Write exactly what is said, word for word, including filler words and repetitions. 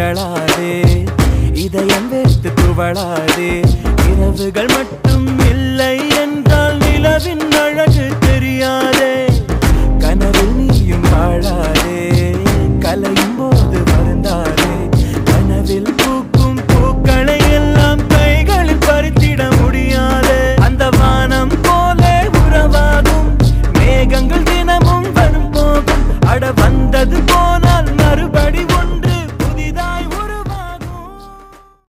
தவழாதே, இதயம் வெத்து துவளாதே. இரவுகள் மட்டும் இல்லை என்றால் நிலவின் அழகு தெரியாதே. கனவில் நீயும் வாழாதே, கலையும் போது வருந்தாதே. கனவில் பூக்கும் பூக்களை எல்லாம் கைகளில் பறித்திட முடியாதே. அந்த வானம் போலே உறவாகும் மேகங்கள் தினமும் வரும் போகும். அட வந்தது